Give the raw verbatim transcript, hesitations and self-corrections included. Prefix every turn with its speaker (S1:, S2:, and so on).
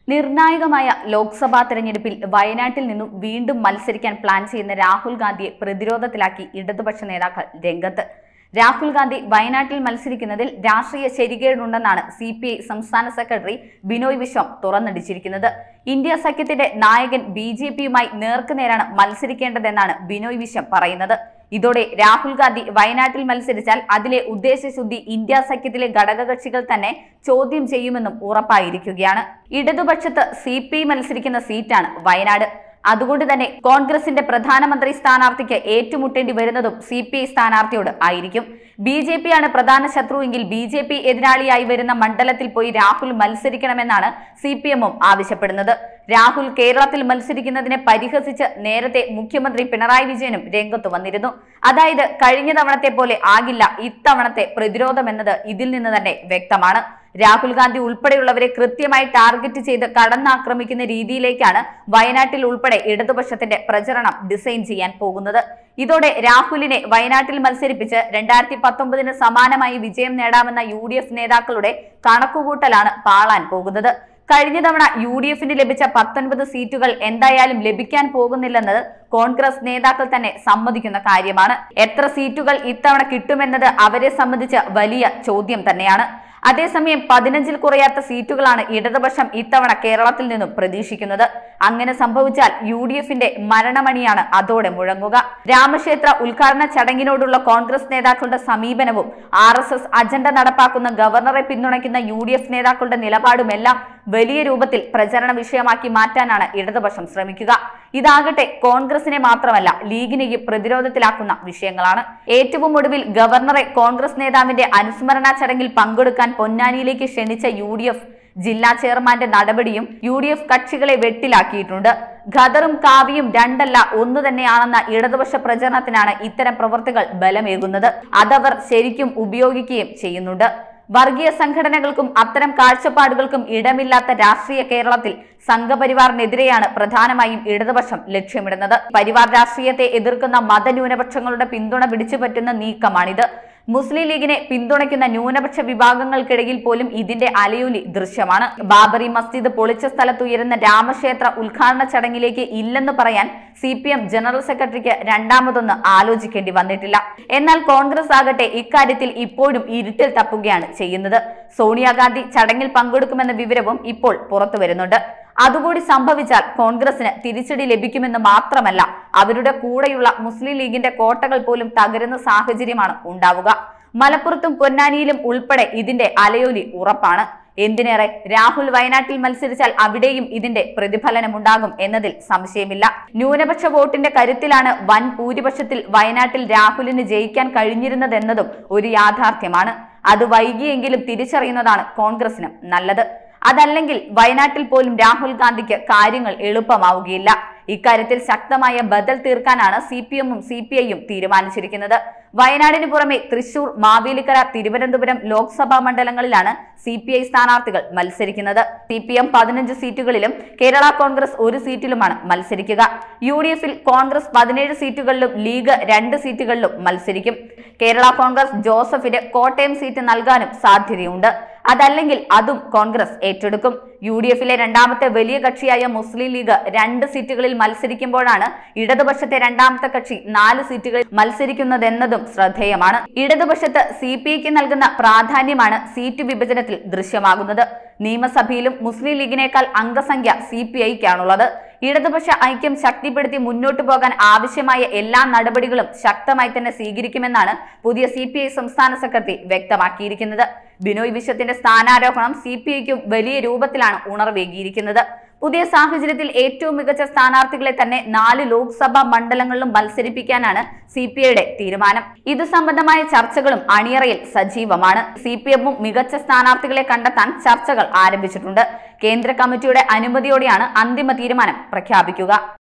S1: നിർണായകമായ ലോക്സഭാ തെരഞ്ഞെടുപ്പിൽ വയനാട്ടിൽ നിന്നും വീണ്ടും മത്സരിക്കാൻ പ്ലാൻ ചെയ്യുന്ന രാഹുൽ ഗാന്ധിയെ പ്രതിരോധത്തിലാക്കി ഇടതുപക്ഷ നേതാക്കൾ രംഗത്ത്. രാഹുൽ ഗാന്ധി വയനാട്ടിൽ മത്സരിക്കുന്നതിൽ രാഷ്ട്രീയ ശരികേടുണ്ടെന്നാണ് സി പി ഐ സംസ്ഥാന സെക്രട്ടറി ബിനോയ് വിശ്വം തുറന്നടിച്ചിരിക്കുന്നത്. ഇന്ത്യ സഖ്യത്തിന്റെ നായകൻ ബി ജെ പിയുമായി നേർക്കുനേരാണ് മത്സരിക്കേണ്ടതെന്നാണ് ബിനോയ് വിശ്വം പറയുന്നത്. ഇതോടെ രാഹുൽ ഗാന്ധി വയനാട്ടിൽ മത്സരിച്ചാൽ അതിലെ ഉദ്ദേശശുദ്ധി ഇന്ത്യ സഖ്യത്തിലെ ഘടകകക്ഷികൾ തന്നെ ചോദ്യം ചെയ്യുമെന്നും ഉറപ്പായിരിക്കുകയാണ്. ഇടതുപക്ഷത്ത് സി പി ഐ മത്സരിക്കുന്ന സീറ്റാണ് വയനാട്. അതുകൊണ്ട് തന്നെ കോൺഗ്രസിന്റെ പ്രധാനമന്ത്രി സ്ഥാനാർത്ഥിക്ക് ഏറ്റുമുട്ടേണ്ടി വരുന്നതും സി പി ഐ സ്ഥാനാർത്ഥിയോട് ആയിരിക്കും. ബി ജെ പി ആണ് പ്രധാന ശത്രുവെങ്കിൽ ബി ജെ പി എതിരാളിയായി വരുന്ന മണ്ഡലത്തിൽ പോയി രാഹുൽ മത്സരിക്കണമെന്നാണ് സി പി എമ്മും ആവശ്യപ്പെടുന്നത്. രാഹുൽ കേരളത്തിൽ മത്സരിക്കുന്നതിനെ പരിഹസിച്ച് നേരത്തെ മുഖ്യമന്ത്രി പിണറായി വിജയനും രംഗത്തു വന്നിരുന്നു. അതായത് കഴിഞ്ഞ തവണത്തെ പോലെ ആകില്ല ഇത്തവണത്തെ പ്രതിരോധമെന്നത് ഇതിൽ നിന്ന് തന്നെ വ്യക്തമാണ്. രാഹുൽ ഗാന്ധി ഉൾപ്പെടെയുള്ളവരെ കൃത്യമായി ടാർഗറ്റ് ചെയ്ത് കടന്നാക്രമിക്കുന്ന രീതിയിലേക്കാണ് വയനാട്ടിൽ ഉൾപ്പെടെ ഇടതുപക്ഷത്തിന്റെ പ്രചരണം ഡിസൈൻ ചെയ്യാൻ പോകുന്നത്. ഇതോടെ രാഹുലിനെ വയനാട്ടിൽ മത്സരിപ്പിച്ച് രണ്ടായിരത്തി പത്തൊമ്പതിന് സമാനമായി വിജയം നേടാമെന്ന യു ഡി എഫ് നേതാക്കളുടെ കണക്കുകൂട്ടലാണ് പാളാൻ പോകുന്നത്. കഴിഞ്ഞ തവണ യു ഡി എഫിന് ലഭിച്ച പത്തൊൻപത് സീറ്റുകൾ എന്തായാലും ലഭിക്കാൻ പോകുന്നില്ലെന്നത് കോൺഗ്രസ് നേതാക്കൾ തന്നെ സമ്മതിക്കുന്ന കാര്യമാണ്. എത്ര സീറ്റുകൾ ഇത്തവണ കിട്ടുമെന്നത് അവരെ സംബന്ധിച്ച് വലിയ ചോദ്യം തന്നെയാണ്. അതേസമയം പതിനഞ്ചിൽ കുറയാത്ത സീറ്റുകളാണ് ഇടതുപക്ഷം ഇത്തവണ കേരളത്തിൽ നിന്നും പ്രതീക്ഷിക്കുന്നത്. അങ്ങനെ സംഭവിച്ചാൽ യു ഡി എഫിന്റെ മരണമണിയാണ് അതോടെ മുഴങ്ങുക. രാമക്ഷേത്ര ഉദ്ഘാടന ചടങ്ങിനോടുള്ള കോൺഗ്രസ് നേതാക്കളുടെ സമീപനവും ആർ എസ് എസ് അജണ്ട നടപ്പാക്കുന്ന ഗവർണറെ പിന്തുണയ്ക്കുന്ന യു ഡി എഫ് നേതാക്കളുടെ നിലപാടുമെല്ലാം വലിയ രൂപത്തിൽ പ്രചരണ വിഷയമാക്കി മാറ്റാനാണ് ഇടതുപക്ഷം ശ്രമിക്കുക. ഇതാകട്ടെ കോൺഗ്രസിനെ മാത്രമല്ല ലീഗിനെയും പ്രതിരോധത്തിലാക്കുന്ന വിഷയങ്ങളാണ്. ഏറ്റവും ഒടുവിൽ ഗവർണറെ കോൺഗ്രസ് നേതാവിന്റെ അനുസ്മരണ ചടങ്ങിൽ പങ്കെടുക്കാൻ പൊന്നാനിയിലേക്ക് ക്ഷണിച്ച യു ഡി എഫ് ജില്ലാ ചെയർമാന്റെ നടപടിയും യു ഡി എഫ് കക്ഷികളെ വെട്ടിലാക്കിയിട്ടുണ്ട്. ഖദറും കാവ്യയും രണ്ടല്ല ഒന്നു തന്നെയാണെന്ന ഇടതുപക്ഷ പ്രചരണത്തിനാണ് ഇത്തരം പ്രവൃത്തികൾ ബലമേകുന്നത്. അതവർ ശരിക്കും ഉപയോഗിക്കുകയും ചെയ്യുന്നുണ്ട്. വർഗീയ സംഘടനകൾക്കും അത്തരം കാഴ്ചപ്പാടുകൾക്കും ഇടമില്ലാത്ത രാഷ്ട്രീയ കേരളത്തിൽ സംഘപരിവാറിനെതിരെയാണ് പ്രധാനമായും ഇടതുപക്ഷം ലക്ഷ്യമിടുന്നത്. പരിവാർ രാഷ്ട്രീയത്തെ എതിർക്കുന്ന മതന്യൂനപക്ഷങ്ങളുടെ പിന്തുണ പിടിച്ചുപറ്റുന്ന നീക്കമാണിത്. മുസ്ലിം ലീഗിനെ പിന്തുണയ്ക്കുന്ന ന്യൂനപക്ഷ വിഭാഗങ്ങൾക്കിടയിൽ പോലും ഇതിന്റെ അലയൊലി ദൃശ്യമാണ്. ബാബറി മസ്ജിദ് പൊളിച്ച സ്ഥലത്ത് ഉയരുന്ന രാമക്ഷേത്ര ഉദ്ഘാടന ചടങ്ങിലേക്ക് ഇല്ലെന്ന് പറയാൻ സി പി എം ജനറൽ സെക്രട്ടറിക്ക് രണ്ടാമതൊന്ന് ആലോചിക്കേണ്ടി വന്നിട്ടില്ല. എന്നാൽ കോൺഗ്രസ് ആകട്ടെ ഇക്കാര്യത്തിൽ ഇപ്പോഴും ഇരുട്ടിൽ തപ്പുകയാണ് ചെയ്യുന്നത്. സോണിയാഗാന്ധി ചടങ്ങിൽ പങ്കെടുക്കുമെന്ന വിവരവും ഇപ്പോൾ പുറത്തു വരുന്നുണ്ട്. അതുകൂടി സംഭവിച്ചാൽ കോൺഗ്രസിന് തിരിച്ചടി ലഭിക്കുമെന്ന് മാത്രമല്ല അവരുടെ കൂടെയുള്ള മുസ്ലിം ലീഗിന്റെ കോട്ടകൾ പോലും തകരുന്ന സാഹചര്യമാണ് ഉണ്ടാവുക. മലപ്പുറത്തും പൊന്നാനിയിലും ഉൾപ്പെടെ ഇതിന്റെ അലയൊലി ഉറപ്പാണ്. എന്തിനേറെ രാഹുൽ വയനാട്ടിൽ മത്സരിച്ചാൽ അവിടെയും ഇതിന്റെ പ്രതിഫലനമുണ്ടാകും എന്നതിൽ സംശയമില്ല. ന്യൂനപക്ഷ വോട്ടിന്റെ കരുത്തിലാണ് വൻ ഭൂരിപക്ഷത്തിൽ വയനാട്ടിൽ രാഹുലിന് ജയിക്കാൻ കഴിഞ്ഞിരുന്നതെന്നതും ഒരു യാഥാർത്ഥ്യമാണ്. അത് വൈകിയെങ്കിലും തിരിച്ചറിയുന്നതാണ് കോൺഗ്രസിനും നല്ലത്. അതല്ലെങ്കിൽ വയനാട്ടിൽ പോലും രാഹുൽ ഗാന്ധിക്ക് കാര്യങ്ങൾ എളുപ്പമാവുകയില്ല. ഇക്കാര്യത്തിൽ ശക്തമായ ബദൽ തീർക്കാനാണ് സി പി എമ്മും സി പി ഐയും തീരുമാനിച്ചിരിക്കുന്നത്. വയനാടിന് പുറമെ തൃശൂർ, മാവേലിക്കര, തിരുവനന്തപുരം ലോക്സഭാ മണ്ഡലങ്ങളിലാണ് സി പി ഐ സ്ഥാനാർത്ഥികൾ മത്സരിക്കുന്നത്. സി പി എം പതിനഞ്ച് സീറ്റുകളിലും കേരള കോൺഗ്രസ് ഒരു സീറ്റിലുമാണ് മത്സരിക്കുക. യു ഡി എഫിൽ കോൺഗ്രസ് പതിനേഴ് സീറ്റുകളിലും ലീഗ് രണ്ട് സീറ്റുകളിലും മത്സരിക്കും. കേരള കോൺഗ്രസ് ജോസഫിന് കോട്ടയം സീറ്റ് നൽകാനും സാധ്യതയുണ്ട്. അതല്ലെങ്കിൽ അതും കോൺഗ്രസ് ഏറ്റെടുക്കും. യു ഡി എഫിലെ രണ്ടാമത്തെ വലിയ കക്ഷിയായ മുസ്ലിം ലീഗ് രണ്ട് സീറ്റുകളിൽ മത്സരിക്കുമ്പോഴാണ് ഇടതുപക്ഷത്തെ രണ്ടാമത്തെ കക്ഷി നാല് സീറ്റുകളിൽ മത്സരിക്കുന്നതെന്നതും ശ്രദ്ധേയമാണ്. ഇടതുപക്ഷത്ത് സി പി ഐക്ക് നൽകുന്ന പ്രാധാന്യമാണ് സീറ്റ് വിഭജനത്തിൽ ദൃശ്യമാകുന്നത്. നിയമസഭയിലും മുസ്ലിം ലീഗിനേക്കാൾ അംഗസംഖ്യ സി പി ഐക്കാണുള്ളത്. ഇടതുപക്ഷ ഐക്യം ശക്തിപ്പെടുത്തി മുന്നോട്ടു പോകാൻ ആവശ്യമായ എല്ലാ നടപടികളും ശക്തമായി തന്നെ സ്വീകരിക്കുമെന്നാണ് പുതിയ സി പി ഐ സംസ്ഥാന സെക്രട്ടറി വ്യക്തമാക്കിയിരിക്കുന്നത്. ബിനോയ് വിശ്വത്തിന്റെ സ്ഥാനാരോഹണം സി പി ഐക്കും വലിയ രൂപത്തിലാണ് ഉണർവേകിയിരിക്കുന്നത്. പുതിയ സാഹചര്യത്തിൽ ഏറ്റവും മികച്ച സ്ഥാനാർത്ഥികളെ തന്നെ നാല് ലോക്സഭാ മണ്ഡലങ്ങളിലും മത്സരിപ്പിക്കാനാണ് സി പി ഐയുടെ തീരുമാനം. ഇത് സംബന്ധമായ ചർച്ചകളും അണിയറയിൽ സജീവമാണ്. സി പി എമ്മും മികച്ച സ്ഥാനാർത്ഥികളെ കണ്ടെത്താൻ ചർച്ചകൾ ആരംഭിച്ചിട്ടുണ്ട്. കേന്ദ്ര കമ്മിറ്റിയുടെ അനുമതിയോടെയാണ് അന്തിമ തീരുമാനം പ്രഖ്യാപിക്കുക.